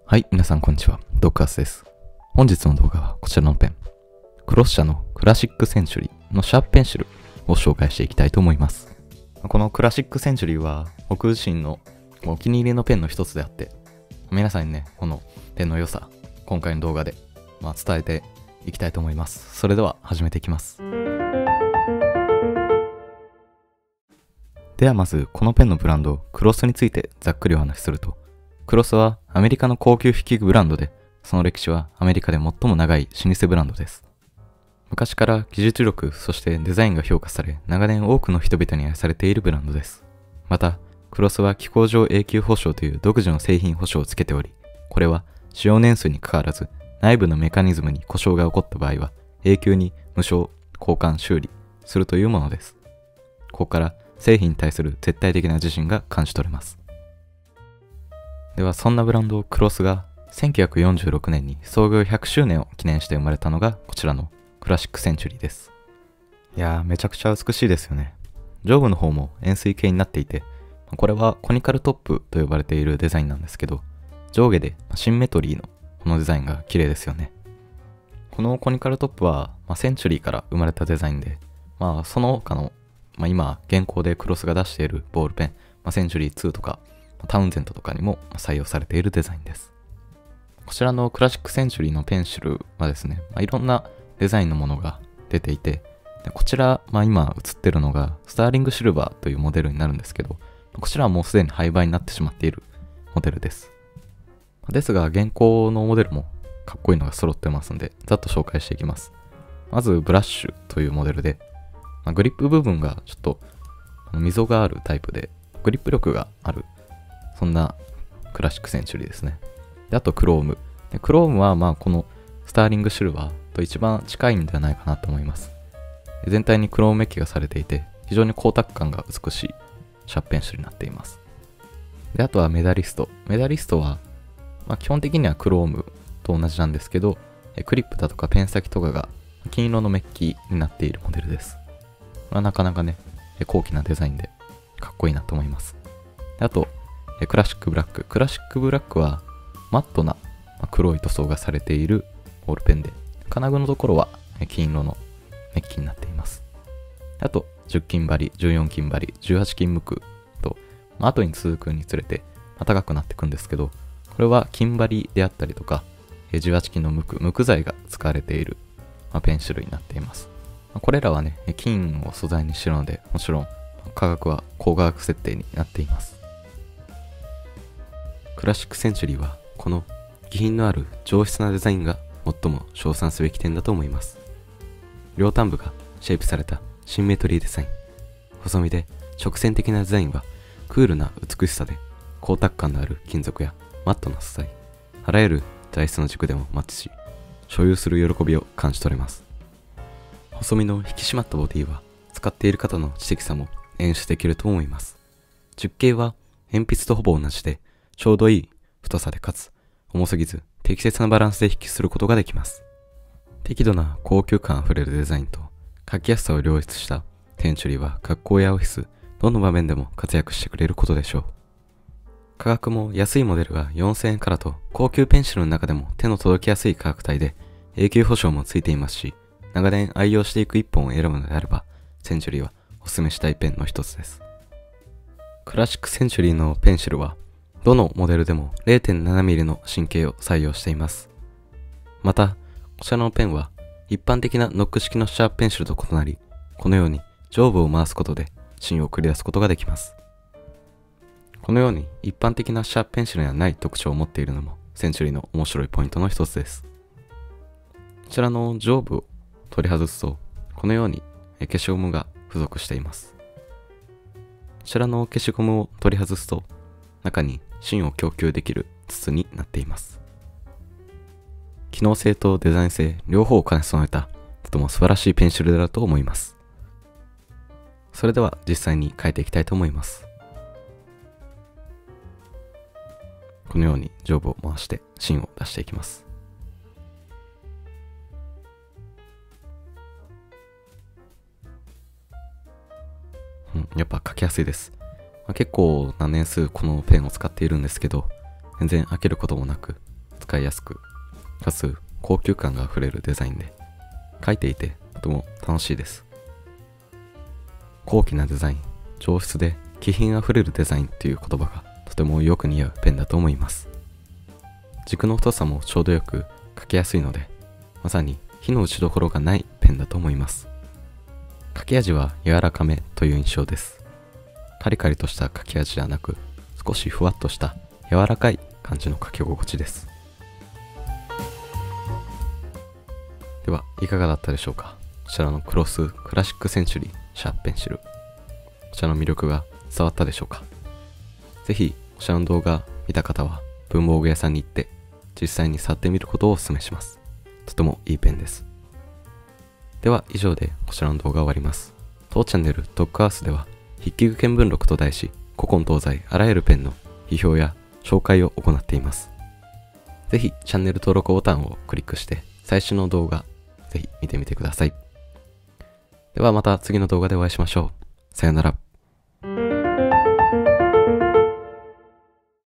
はい、皆さんこんにちは。ドッグアスです。本日の動画はこちらのペン。クロス社のクラシックセンチュリーのシャープペンシルを紹介していきたいと思います。このクラシックセンチュリーは僕自身のお気に入りのペンの一つであって、皆さんにね、このペンの良さ、今回の動画で、伝えていきたいと思います。それでは始めていきます。ではまず、このペンのブランド、クロスについてざっくりお話しすると、クロスはアメリカの高級筆記具ブランドで、その歴史はアメリカで最も長い老舗ブランドです。昔から技術力、そしてデザインが評価され、長年多くの人々に愛されているブランドです。また、クロスは機構上永久保証という独自の製品保証をつけており、これは使用年数にかかわらず、内部のメカニズムに故障が起こった場合は、永久に無償、交換、修理するというものです。ここから製品に対する絶対的な自信が感じ取れます。ではそんなブランドクロスが1946年に創業100周年を記念して生まれたのがこちらのクラシックセンチュリーです。いやーめちゃくちゃ美しいですよね。上部の方も円錐形になっていて、これはコニカルトップと呼ばれているデザインなんですけど、上下でシンメトリーのこのデザインが綺麗ですよね。このコニカルトップは、センチュリーから生まれたデザインで、その他の、今現行でクロスが出しているボールペン、センチュリー2とかタウンゼントとかにも採用されているデザインです。こちらのクラシックセンチュリーのペンシルはですね、いろんなデザインのものが出ていて、でこちら、今映ってるのがスターリングシルバーというモデルになるんですけど、こちらはもうすでに廃売になってしまっているモデルです。ですが、現行のモデルもかっこいいのが揃ってますんで、ざっと紹介していきます。まず、ブラッシュというモデルで、グリップ部分がちょっと溝があるタイプで、グリップ力がある、そんなクラシックセンチュリーですね。であと、クローム。クロームは、このスターリングシルバーと一番近いんではないかなと思います。全体にクロームメッキがされていて、非常に光沢感が美しいシャープペンシルになっています。で、あとはメダリスト。メダリストは、基本的にはクロームと同じなんですけど、クリップだとかペン先とかが金色のメッキになっているモデルです。なかなかね、高貴なデザインでかっこいいなと思います。であと、クラシックブラック。クラシックブラックはマットな黒い塗装がされているボールペンで、金具のところは金色のメッキになっています。あと、10金針、14金針、18金無垢と、後に続くにつれて高くなっていくんですけど、これは金針であったりとか、18金の無垢材が使われているペンシルになっています。これらはね、金を素材にしているので、もちろん価格は高価格設定になっています。クラシックセンチュリーはこの気品のある上質なデザインが最も称賛すべき点だと思います。両端部がシェイプされたシンメトリーデザイン。細身で直線的なデザインはクールな美しさで光沢感のある金属やマットな素材、あらゆる材質の軸でもマッチし、所有する喜びを感じ取れます。細身の引き締まったボディは使っている方の知的さも演出できると思います。直径は鉛筆とほぼ同じで、ちょうどいい太さでかつ重すぎず適切なバランスで筆記することができます。適度な高級感あふれるデザインと書きやすさを両立したセンチュリーは学校やオフィス、どの場面でも活躍してくれることでしょう。価格も安いモデルが4000円からと高級ペンシルの中でも手の届きやすい価格帯で永久保証もついていますし、長年愛用していく一本を選ぶのであれば、センチュリーはおすすめしたいペンの一つです。クラシックセンチュリーのペンシルはどのモデルでも 0.7mm の芯径を採用しています。また、こちらのペンは一般的なノック式のシャープペンシルと異なり、このように上部を回すことで芯を繰り出すことができます。このように一般的なシャープペンシルにはない特徴を持っているのもセンチュリーの面白いポイントの一つです。こちらの上部を取り外すと、このように消しゴムが付属しています。こちらの消しゴムを取り外すと、中に芯を供給できる筒になっています。機能性とデザイン性両方を兼ね備えたとても素晴らしいペンシルだと思います。それでは実際に書いていきたいと思います。このように上部を回して芯を出していきます。やっぱ書きやすいです。結構な年数このペンを使っているんですけど、全然飽きることもなく、 扱いやすく、かつ高級感があふれるデザインで、書いていてとても楽しいです。高貴なデザイン、上質で気品あふれるデザインという言葉がとてもよく似合うペンだと思います。軸の太さもちょうどよく書きやすいので、まさに火の打ちどころがないペンだと思います。書き味は柔らかめという印象です。カリカリとした書き味ではなく、少しふわっとした柔らかい感じの書き心地です。では、いかがだったでしょうか。こちらのクロスクラシックセンチュリーシャープペンシル。こちらの魅力が伝わったでしょうか。ぜひ、こちらの動画見た方は文房具屋さんに行って実際に触ってみることをお勧めします。とてもいいペンです。では以上でこちらの動画が終わります。当チャンネルドッグハウスでは筆記具見聞録と題し、古今東西あらゆるペンの批評や紹介を行っています。ぜひチャンネル登録ボタンをクリックして最新の動画ぜひ見てみてください。ではまた次の動画でお会いしましょう。さよなら。